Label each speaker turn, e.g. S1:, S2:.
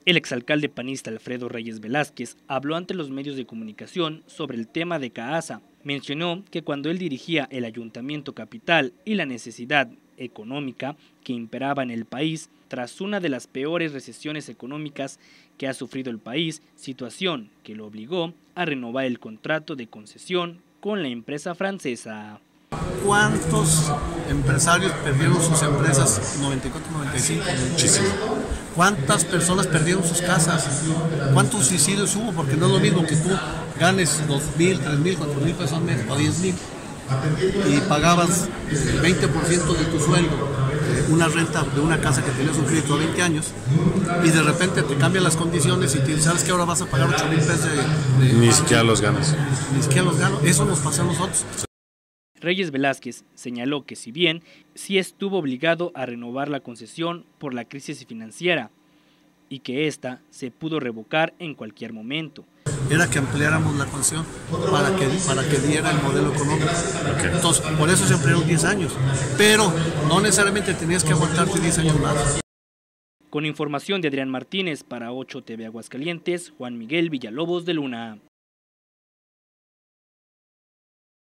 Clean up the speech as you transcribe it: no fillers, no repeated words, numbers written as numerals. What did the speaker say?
S1: El exalcalde panista Alfredo Reyes Velázquez habló ante los medios de comunicación sobre el tema de CAASA. Mencionó que cuando él dirigía el Ayuntamiento Capital y la necesidad económica que imperaba en el país tras una de las peores recesiones económicas que ha sufrido el país, situación que lo obligó a renovar el contrato de concesión con la empresa francesa.
S2: ¿Cuántos empresarios perdieron sus empresas 94-95?
S3: Muchísimo.
S2: ¿Cuántas personas perdieron sus casas? ¿Cuántos suicidios hubo? Porque no es lo mismo que tú ganes 2,000, 3,000, 4,000 pesos al mes o 10,000 y pagabas el 20% de tu sueldo, una renta de una casa que tenías un crédito de 20 años y de repente te cambian las condiciones y te sabes que ahora vas a pagar 8,000 pesos de
S3: Ni siquiera los ganas.
S2: Ni siquiera los ganas. Eso nos pasó a nosotros.
S1: Reyes Velázquez señaló que si bien sí estuvo obligado a renovar la concesión por la crisis financiera y que ésta se pudo revocar en cualquier momento.
S2: Era que ampliáramos la concesión para que diera el modelo económico. Entonces, por eso se ampliaron 10 años, pero no necesariamente tenías que aguantarte 10 años más.
S1: Con información de Adrián Martínez para 8 TV Aguascalientes, Juan Miguel Villalobos de Luna.